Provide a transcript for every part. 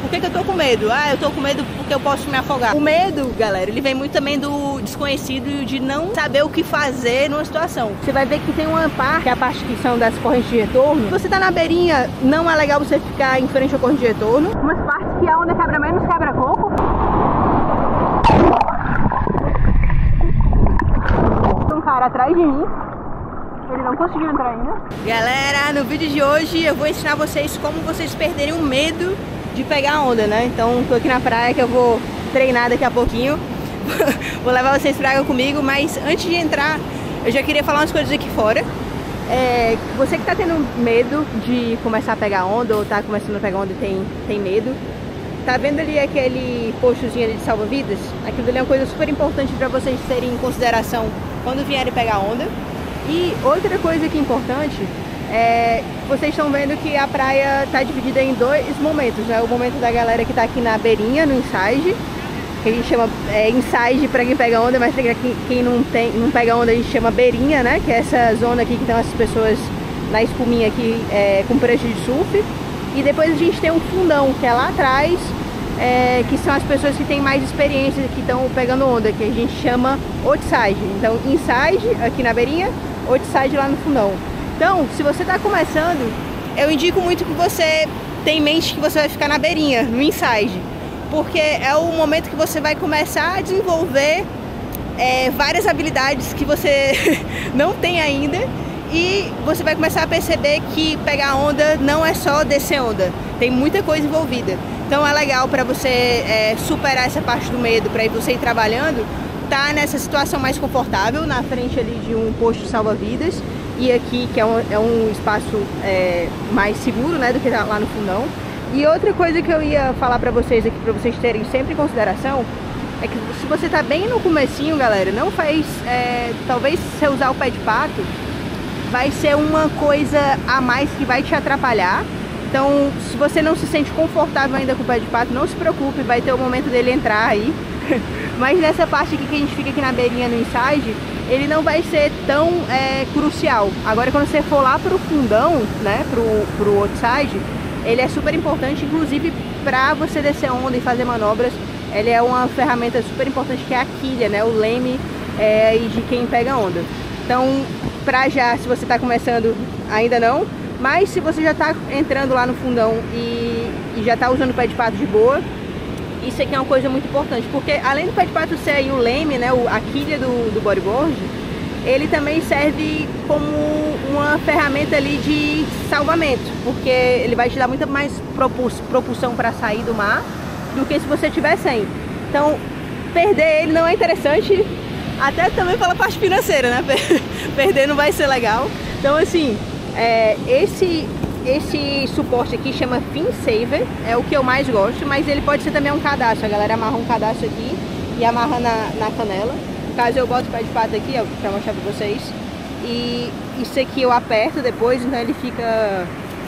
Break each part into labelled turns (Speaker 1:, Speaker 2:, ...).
Speaker 1: Por que eu tô com medo? Ah, eu tô com medo porque eu posso me afogar. O medo, galera, ele vem muito também do desconhecido e de não saber o que fazer numa situação. Você vai ver que tem uma parte, que é a parte que são das correntes de retorno. Se você tá na beirinha, não é legal você ficar em frente à corrente de retorno. Umas partes que a onda quebra menos, quebra coco. Tem um cara atrás de mim. Ele não conseguiu entrar ainda. Galera, no vídeo de hoje eu vou ensinar vocês como vocês perderem o medo de pegar a onda, né? Então tô aqui na praia que eu vou treinar daqui a pouquinho. Vou levar vocês pra água comigo, mas antes de entrar eu já queria falar umas coisas aqui fora. Você que tá tendo medo de começar a pegar onda ou tá começando a pegar onda e tem medo, tá vendo ali aquele postozinho ali de salva-vidas? Aquilo ali é uma coisa super importante pra vocês terem em consideração quando vierem pegar onda. E outra coisa que é importante vocês estão vendo que a praia está dividida em dois momentos, né? O momento da galera que está aqui na beirinha, no inside, que a gente chama inside para quem pega onda, mas quem não pega onda a gente chama beirinha, né? Que é essa zona aqui que estão as pessoas na espuminha aqui com prancha de surf. E depois a gente tem um fundão, que é lá atrás, que são as pessoas que têm mais experiência, que estão pegando onda, que a gente chama outside. Então inside aqui na beirinha, outside lá no fundão. Então, se você está começando, eu indico muito que você tenha em mente que você vai ficar na beirinha, no inside, porque é o momento que você vai começar a desenvolver várias habilidades que você não tem ainda, e você vai começar a perceber que pegar onda não é só descer onda, tem muita coisa envolvida. Então é legal para você superar essa parte do medo, para você ir trabalhando, tá nessa situação mais confortável, na frente ali de um posto salva-vidas, e aqui que é um espaço mais seguro, né, do que lá no fundão. E outra coisa que eu ia falar pra vocês aqui, pra vocês terem sempre em consideração, é que se você tá bem no comecinho, galera, não faz, talvez você usar o pé de pato, vai ser uma coisa a mais que vai te atrapalhar. Então, se você não se sente confortável ainda com o pé de pato, não se preocupe, vai ter o momento dele entrar aí. Mas nessa parte aqui que a gente fica aqui na beirinha no inside, ele não vai ser tão crucial. Agora quando você for lá pro fundão, né, pro outside, ele é super importante, inclusive para você descer onda e fazer manobras. Ele é uma ferramenta super importante, que é a quilha, né, o leme de quem pega onda. Então, pra já, se você tá começando, ainda não, mas se você já tá entrando lá no fundão e já tá usando o pé de pato de boa, isso aqui é uma coisa muito importante, porque além do pé de pato ser aí o leme, né, a quilha do bodyboard, ele também serve como uma ferramenta ali de salvamento, porque ele vai te dar muita mais propulsão para sair do mar do que se você tiver sem. Então, perder ele não é interessante, até também pela parte financeira, né? Perder não vai ser legal. Então, assim, esse suporte aqui chama Fin Saver, é o que eu mais gosto, mas ele pode ser também um cadastro. A galera amarra um cadastro aqui e amarra na canela. No caso, eu boto o pé de pato aqui, ó, pra mostrar pra vocês. E isso aqui eu aperto depois, então ele fica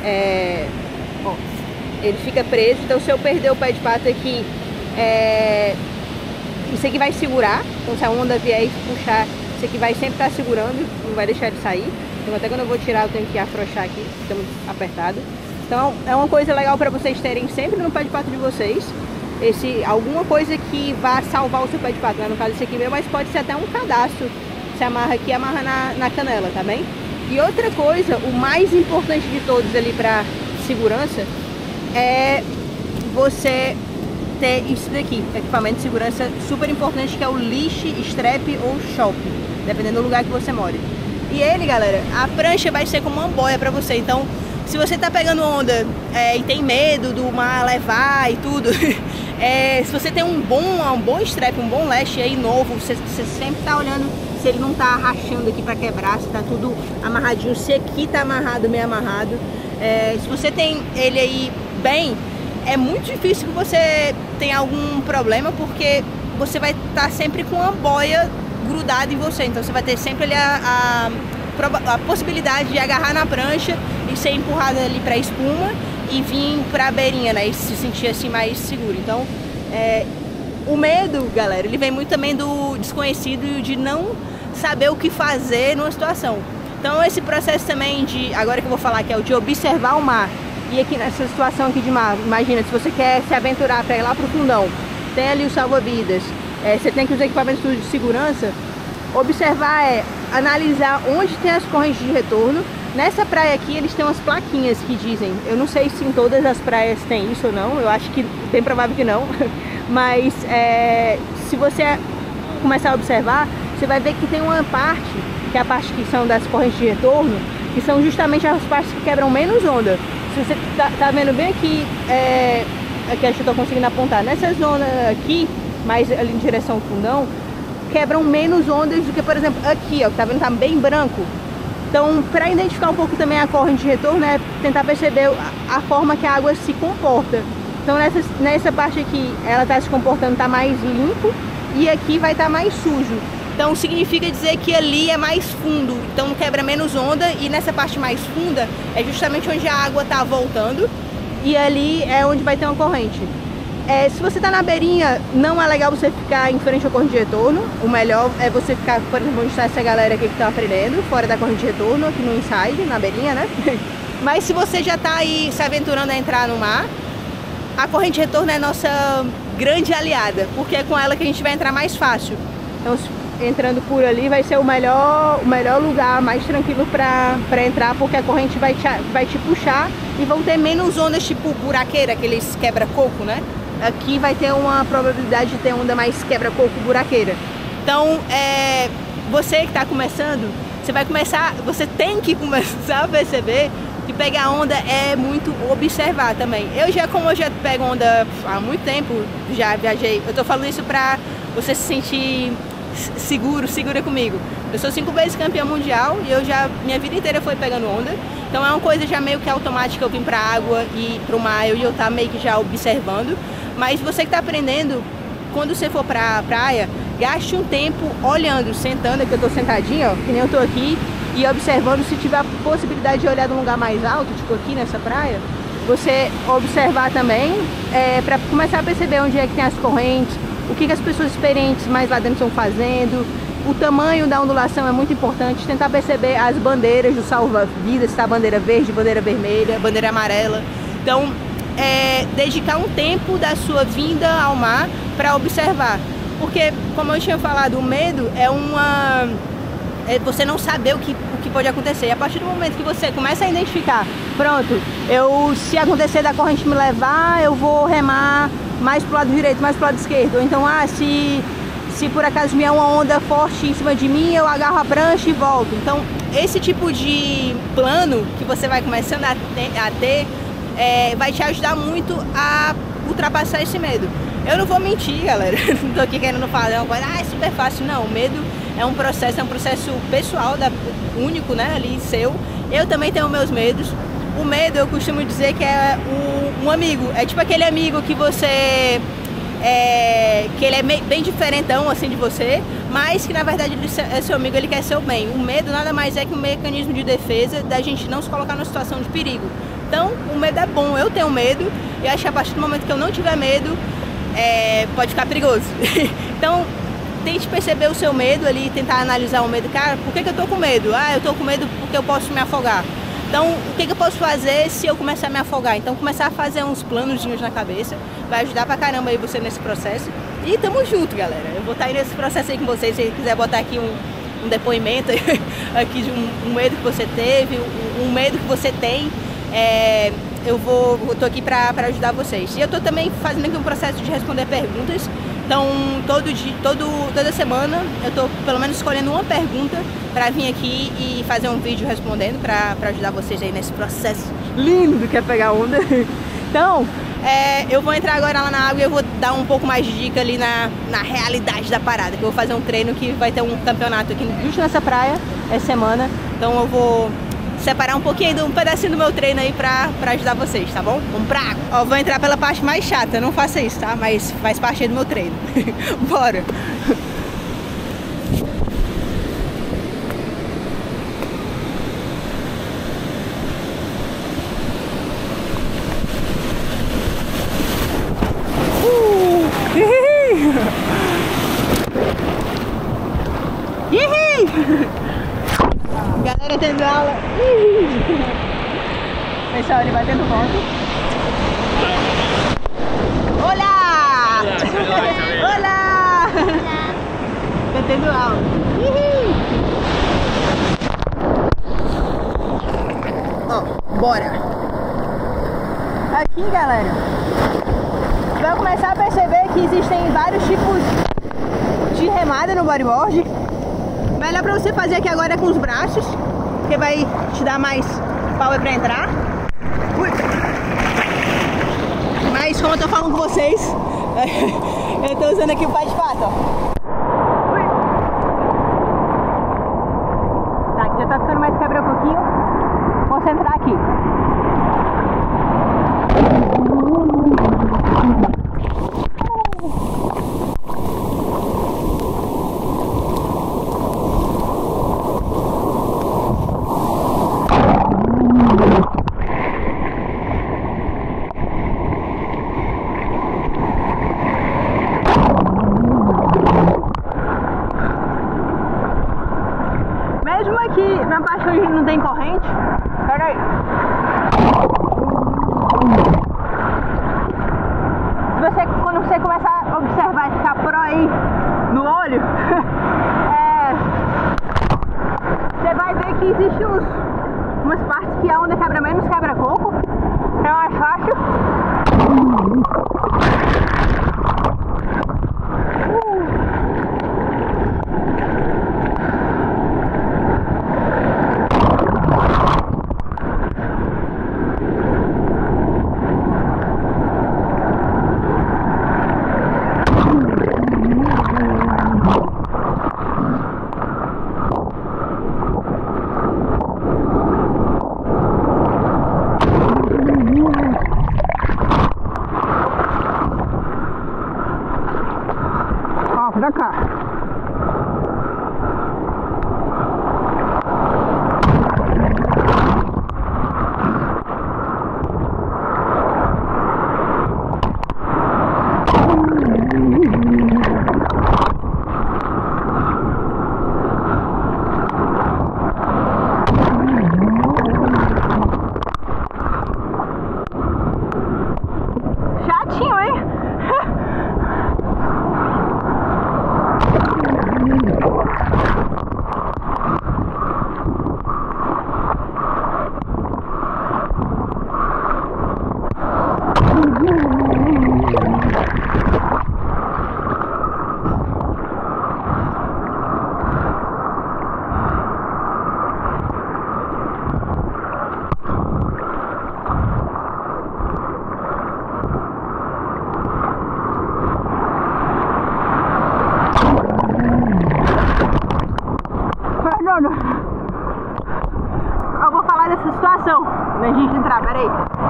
Speaker 1: ele fica preso. Então, se eu perder o pé de pato aqui, isso aqui vai segurar. Então, se a onda vier e puxar, isso aqui vai sempre estar segurando, não vai deixar de sair. Então, até quando eu vou tirar, eu tenho que afrouxar aqui, fica muito apertado. Então, é uma coisa legal para vocês terem sempre no pé de pato de vocês. Alguma coisa que vá salvar o seu pé de pato, né? No caso esse aqui mesmo, mas pode ser até um cadastro. Você amarra aqui e amarra na canela, tá bem? E outra coisa, o mais importante de todos ali para segurança, é você ter isso daqui, equipamento de segurança super importante, que é o leash, strap ou shock, dependendo do lugar que você mora. E ele, galera, a prancha vai ser como uma boia pra você. Então, se você tá pegando onda e tem medo do mar levar e tudo, se você tem um bom strap, um bom lash aí novo, você sempre tá olhando se ele não tá rachando aqui pra quebrar, se tá tudo amarradinho, se aqui tá amarrado, meio amarrado. Se você tem ele aí bem, é muito difícil que você tenha algum problema, porque você vai estar sempre com uma boia grudada em você. Então você vai ter sempre ali a possibilidade de agarrar na prancha e ser empurrado ali pra espuma e vir pra beirinha, né, e se sentir assim mais seguro. Então o medo, galera, ele vem muito também do desconhecido e de não saber o que fazer numa situação. Então esse processo também agora que eu vou falar, que é o de observar o mar E aqui nessa situação aqui de mar, imagina, se você quer se aventurar para ir lá pro fundão, tem ali o salva-vidas, você tem que usar equipamentos de segurança. Observar analisar onde tem as correntes de retorno. Nessa praia aqui eles têm umas plaquinhas que dizem, eu não sei se em todas as praias tem isso ou não, eu acho que bem provável que não, mas se você começar a observar, você vai ver que tem uma parte, que é a parte que são das correntes de retorno, que são justamente as partes que quebram menos onda. Se você tá vendo bem aqui, aqui acho que eu tô conseguindo apontar, nessa zona aqui, mais ali em direção ao fundão, quebram menos ondas do que, por exemplo, aqui, ó, tá vendo, tá bem branco. Então, para identificar um pouco também a corrente de retorno, é tentar perceber a forma que a água se comporta. Então, nessa parte aqui, ela tá se comportando, tá mais limpo, e aqui vai estar mais sujo. Então, significa dizer que ali é mais fundo, então quebra menos onda, e nessa parte mais funda é justamente onde a água tá voltando, e ali é onde vai ter uma corrente. Se você tá na beirinha, não é legal você ficar em frente à corrente de retorno. O melhor é você ficar, por exemplo, onde está essa galera aqui que tá aprendendo, fora da corrente de retorno, aqui no inside, na beirinha, né? Mas se você já tá aí se aventurando a entrar no mar, a corrente de retorno é nossa grande aliada, porque é com ela que a gente vai entrar mais fácil. Então, entrando por ali vai ser o melhor lugar, mais tranquilo para entrar, porque a corrente vai te puxar e vão ter menos ondas tipo buraqueira, aqueles quebra-coco, né? Aqui vai ter uma probabilidade de ter onda mais quebra-coco, buraqueira. Então, você que está começando, você tem que começar a perceber que pegar onda é muito observar também. Como eu já pego onda há muito tempo, já viajei, eu tô falando isso pra você se sentir segura comigo. Eu sou 5 vezes campeã mundial e minha vida inteira foi pegando onda. Então é uma coisa já meio que automática, eu vim pra água e pro mar e eu tá meio que já observando. Mas você que tá aprendendo, quando você for pra praia, gaste um tempo olhando, sentando, que eu tô sentadinha, ó, que nem eu tô aqui, e observando. Se tiver a possibilidade de olhar de um lugar mais alto, tipo aqui nessa praia, você observar também, para começar a perceber onde é que tem as correntes, o que as pessoas experientes mais lá dentro estão fazendo. O tamanho da ondulação é muito importante, tentar perceber as bandeiras do salva-vidas, se tá bandeira verde, bandeira vermelha, bandeira amarela. Então, dedicar um tempo da sua vinda ao mar para observar. Porque, como eu tinha falado, o medo é você não saber o que pode acontecer. E a partir do momento que você começa a identificar, pronto, se acontecer da corrente me levar, eu vou remar mais pro lado direito, mais pro lado esquerdo. Ou então, se por acaso vier uma onda forte em cima de mim, eu agarro a prancha e volto. Então, esse tipo de plano que você vai começando a ter vai te ajudar muito a ultrapassar esse medo. Eu não vou mentir, galera, não tô aqui querendo falar uma coisa, é super fácil, não. O medo é um processo pessoal, único, né, ali, seu. Eu também tenho meus medos. O medo, eu costumo dizer que é um amigo, é tipo aquele amigo que você... que ele é bem diferentão, assim, de você, mas que na verdade ele é seu amigo, ele quer seu bem. O medo nada mais é que um mecanismo de defesa da gente não se colocar numa situação de perigo. Então, o medo é bom, eu tenho medo, e acho que a partir do momento que eu não tiver medo, pode ficar perigoso. Então, tente perceber o seu medo ali, tentar analisar o medo. Cara, por que eu tô com medo? Eu tô com medo porque eu posso me afogar. Então, o que eu posso fazer se eu começar a me afogar? Então, começar a fazer uns planozinhos na cabeça, vai ajudar pra caramba aí você nesse processo. E tamo junto, galera. Eu vou estar aí nesse processo aí com vocês. Se quiser botar aqui um depoimento aqui de um medo que você teve, um medo que você tem, eu tô aqui pra ajudar vocês. E eu tô também fazendo aqui um processo de responder perguntas. Então, toda semana eu tô pelo menos escolhendo uma pergunta pra vir aqui e fazer um vídeo respondendo pra ajudar vocês aí nesse processo lindo que é pegar onda. Então, eu vou entrar agora lá na água e eu vou dar um pouco mais de dica ali na realidade da parada. Que eu vou fazer um treino que vai ter um campeonato aqui justo nessa praia essa semana. Então eu vou separar um pouquinho, um pedacinho do meu treino aí pra ajudar vocês, tá bom? Vamos pra água. Ó, vou entrar pela parte mais chata, não faça isso, tá? Mas faz parte aí do meu treino. Bora! Galera tendo aula. Pessoal, ele batendo volta. Bora! Aqui, galera, você vai começar a perceber que existem vários tipos de remada no bodyboard. Melhor pra você fazer aqui agora é com os braços, porque vai te dar mais power pra entrar. Ui. Mas como eu tô falando com vocês, eu tô usando aqui o pé de pato, ó. Ui. Tá, aqui já tá ficando mais quebra um pouquinho. Vou concentrar aqui. Mesmo aqui na parte onde não tem corrente, pera aí. Quando você começar a observar e ficar pro aí no olho, você vai ver que existe umas partes que a onda quebra menos quebra-coco, é mais fácil. Pra cá. Chatinho, hein? Eu vou falar dessa situação na gente entrar, peraí.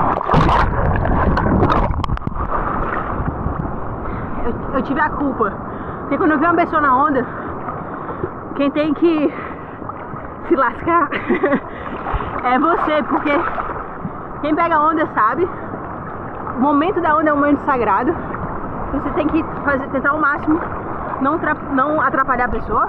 Speaker 1: Eu tive a culpa, porque quando eu vi uma pessoa na onda, quem tem que se lascar é você, porque quem pega a onda sabe, o momento da onda é um momento sagrado, você tem que tentar ao máximo não atrapalhar a pessoa.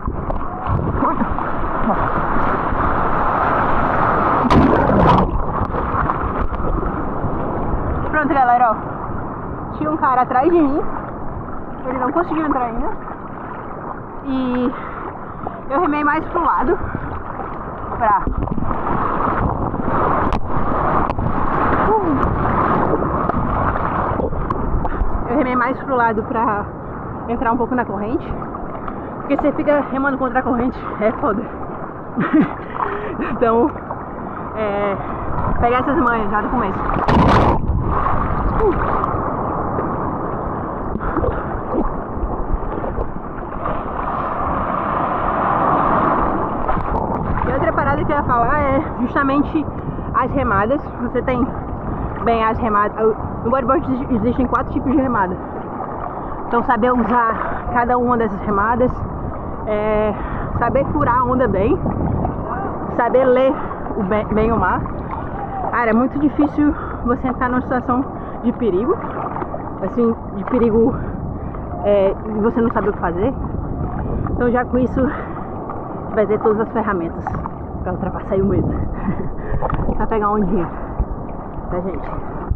Speaker 1: Pronto, galera, ó. Tinha um cara atrás de mim, ele não conseguiu entrar ainda, e eu remei mais pro lado pra entrar um pouco na corrente, porque você fica remando contra a corrente, é foda. Então, pegar essas manhas já do começo. E outra parada que eu ia falar é justamente as remadas. Você tem bem as remadas. No bodyboard existem 4 tipos de remada. Então saber usar cada uma dessas remadas, saber furar a onda bem, saber ler bem o mar. Cara, é muito difícil você entrar numa situação de perigo, assim, de perigo e você não sabe o que fazer. Então já com isso você vai ter todas as ferramentas para ultrapassar o medo. Pra pegar uma ondinha, tá, gente?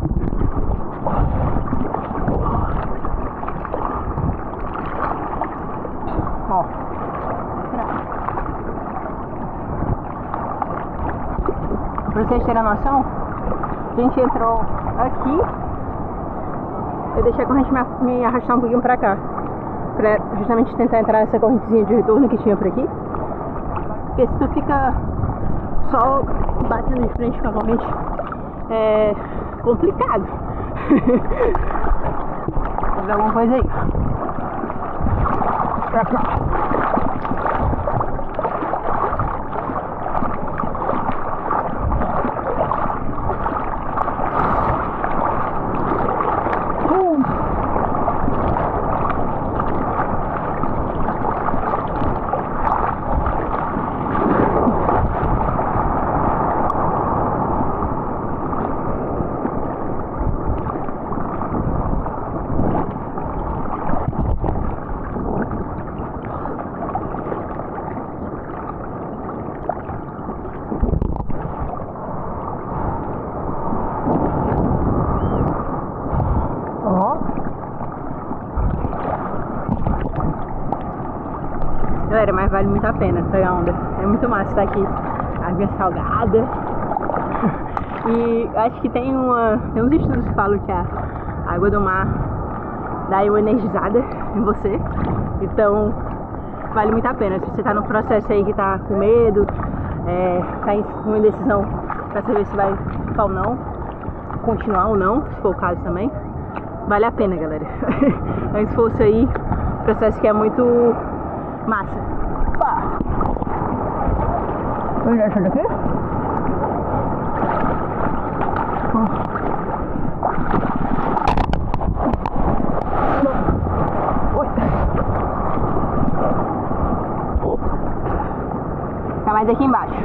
Speaker 1: Ó, por vocês terem noção, a gente entrou aqui. Eu deixei a corrente me arrastar um pouquinho pra cá, pra justamente tentar entrar nessa correntezinha de retorno que tinha por aqui. Porque se tu fica só batendo de frente com a corrente, é complicado. Vou ver alguma coisa aí. Pra cá. Galera, mas vale muito a pena pegar onda. É muito massa estar aqui. Água salgada. E acho que tem uns estudos que falam que a água do mar dá uma energizada em você. Então vale muito a pena. Se você tá no processo aí que tá com medo, tá em uma indecisão pra saber se vai ficar ou não, continuar ou não, se for o caso também, vale a pena, galera. É um esforço aí, processo que é muito massa. Pá! Vamos já chegar aqui? Oi! Tá mais aqui embaixo.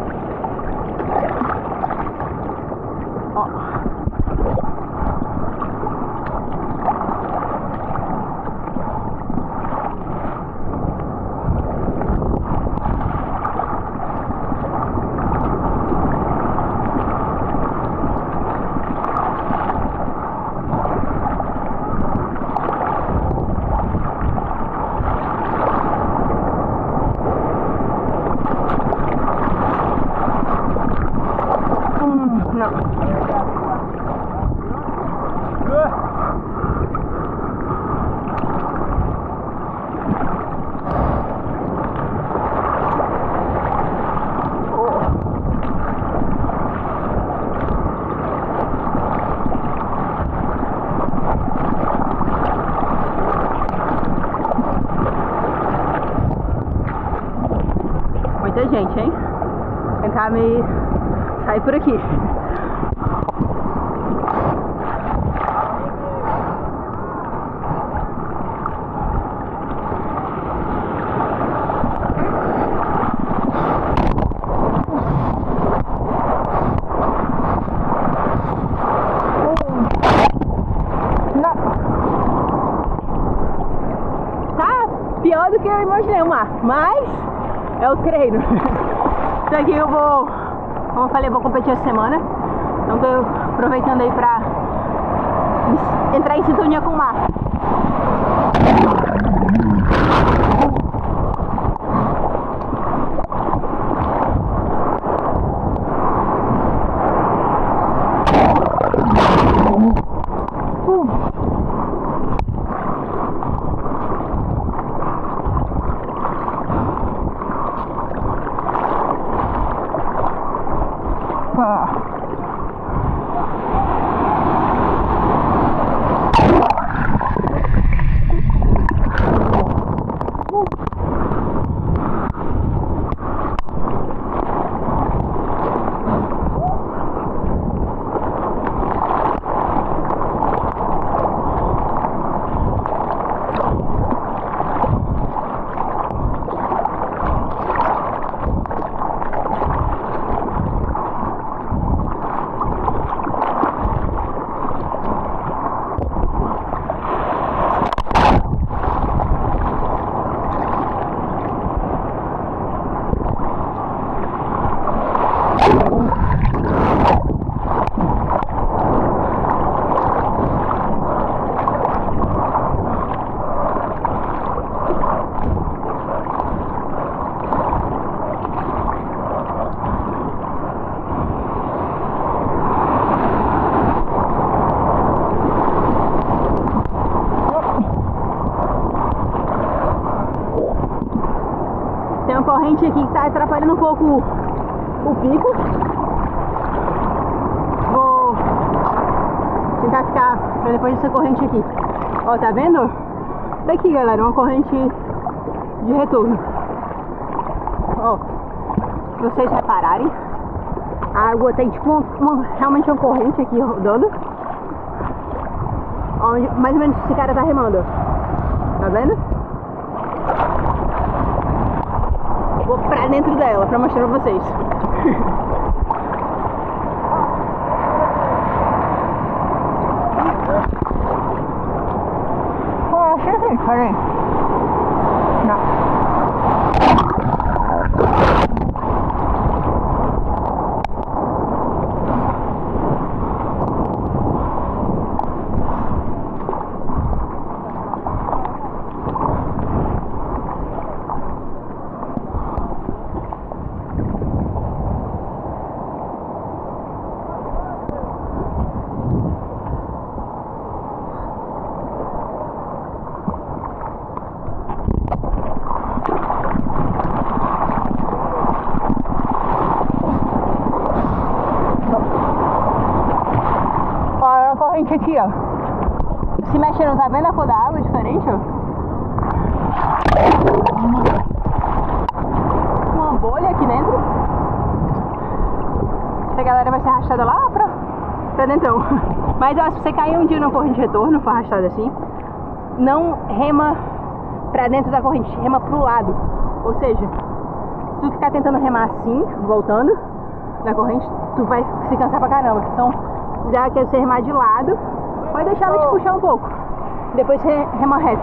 Speaker 1: Ó. Muita gente, hein? Tentar me sair por aqui. Tá pior do que eu imaginei o mar, mas é o treino. Isso aqui eu vou, como eu falei, eu vou competir essa semana. Então tô aproveitando aí pra entrar em sintonia com o mar. corrente aqui que tá atrapalhando um pouco o pico. Vou tentar ficar pra depois dessa corrente aqui. Ó, tá vendo? Tá aqui, galera, uma corrente de retorno. Ó, se vocês repararem, a água tem tipo realmente uma corrente aqui rodando. Onde mais ou menos esse cara tá remando, ó. Tá vendo? Vou pra dentro dela pra mostrar pra vocês. Peraí. Não. Corrente aqui, ó. Se mexendo, tá vendo a cor da água diferente, ó? Uma bolha aqui dentro. Essa galera vai ser arrastada lá pra dentro. Mas ó, se você cair um dia numa corrente de retorno, for arrastada assim, não rema pra dentro da corrente, rema pro lado. Ou seja, se tu ficar tentando remar assim, voltando na corrente, tu vai se cansar pra caramba. Então, já que você remar de lado, pode deixar ela te puxar um pouco. Depois você rema reto.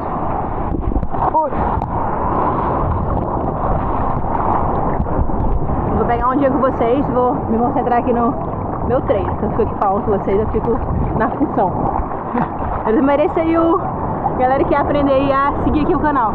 Speaker 1: Vou pegar um dia com vocês, vou me concentrar aqui no meu treino. Se eu fico aqui falando com vocês, eu fico na função. Eles merecem aí o galera que aprender aí a seguir aqui o canal.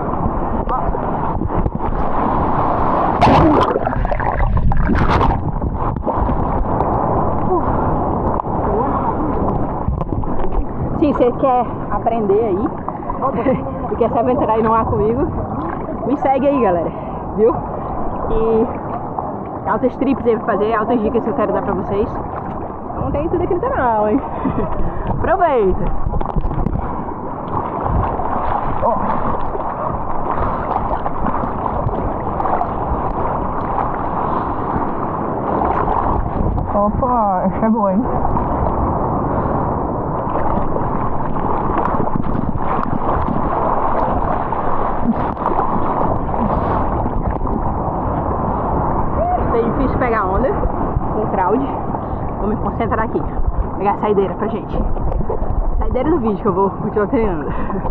Speaker 1: Sim, você quer aprender aí e quer se aventurar aí no ar comigo, me segue aí, galera, viu? E altas trips aí pra fazer, altas dicas que eu quero dar pra vocês. Não tem tudo aqui no canal, hein? Aproveita! Opa, essa é boa, hein? É difícil pegar onda com crowd. Vou me concentrar aqui. Vou pegar a saideira pra gente. Saideira do vídeo que eu vou continuar treinando.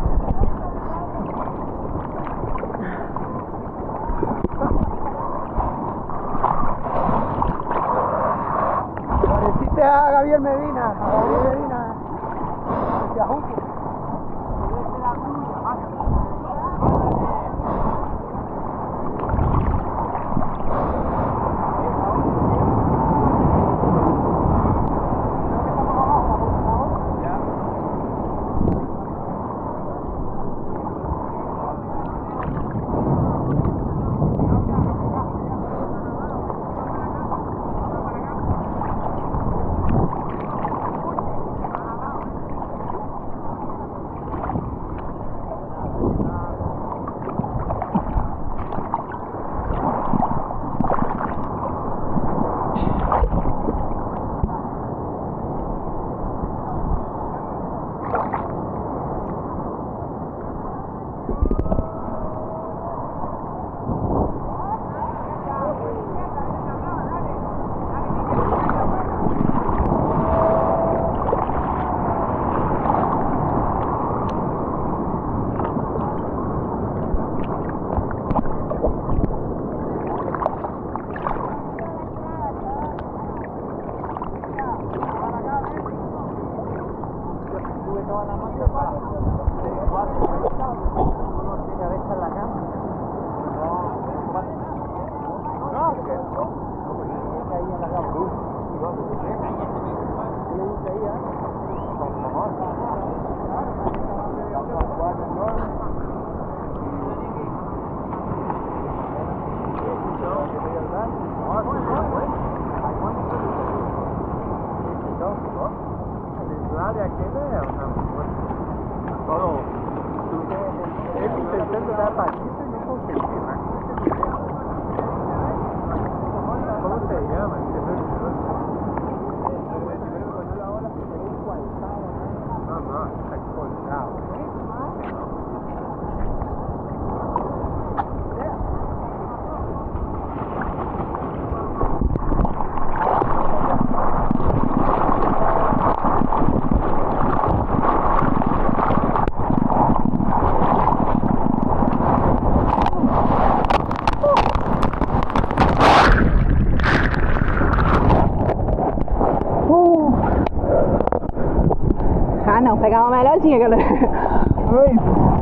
Speaker 2: Pareciste a Gabriel Medina. Hacia Junco. todo. Él intentando dar patitas y no conseguí. ¿Cómo se llama? No, está colgado.
Speaker 1: Ah, não, pegar uma melhorzinha, galera. Oi.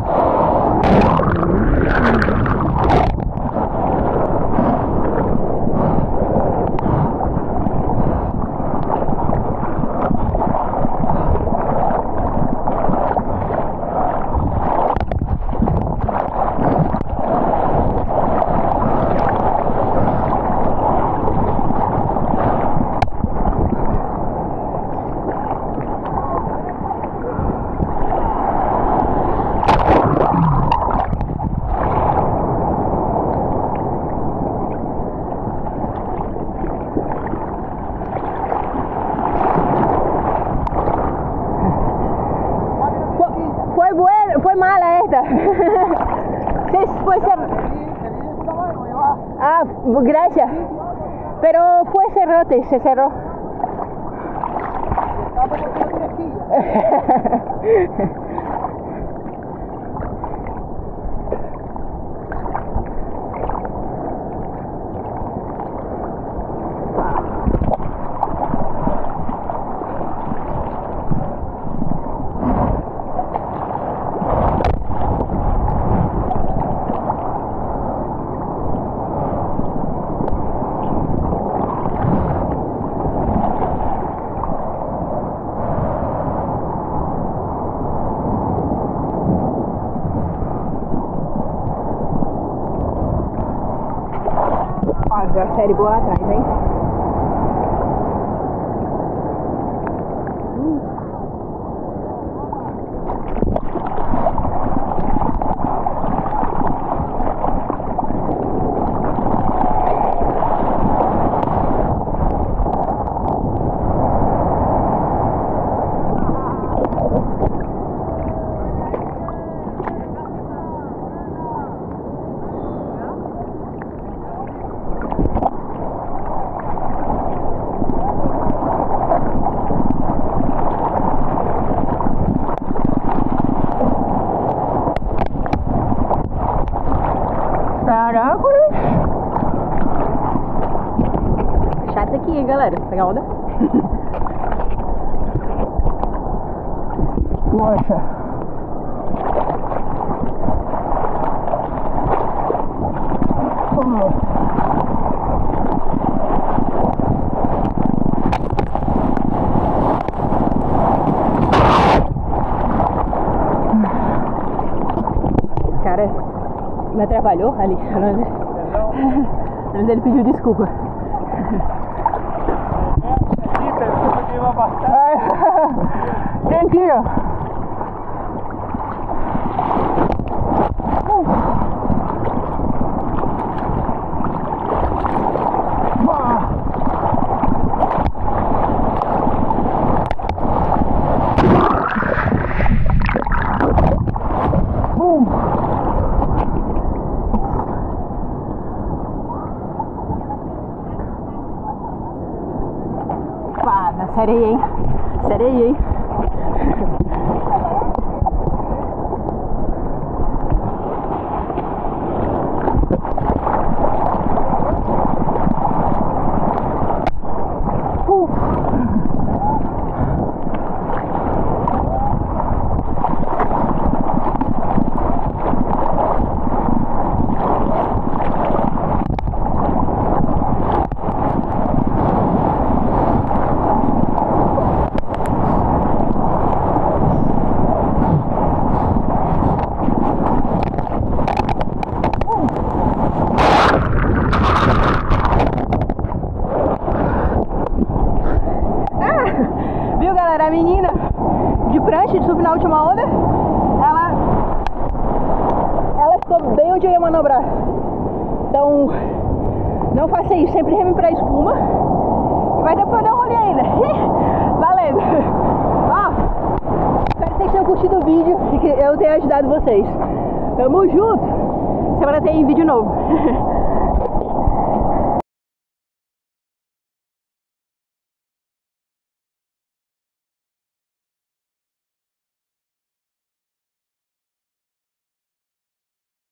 Speaker 1: Fue mala esta. Fue ah, gracias. Pero fue cerrote, se cerró. Olha a série boa atrás, hein? Caraca, chato aqui, hein, galera? Pegar onda. Nossa. Cara, me atrapalhou ali. Mas ele pediu desculpa. Tranquilo. Sério aí, hein? Sério aí, hein? ficou bem onde eu ia manobrar. Então, não faça isso, sempre reme pra espuma. E vai dar pra dar um rolê ainda. Valendo! Ó, espero que vocês tenham curtido o vídeo e que eu tenha ajudado vocês. Tamo junto! Semana tem vídeo novo.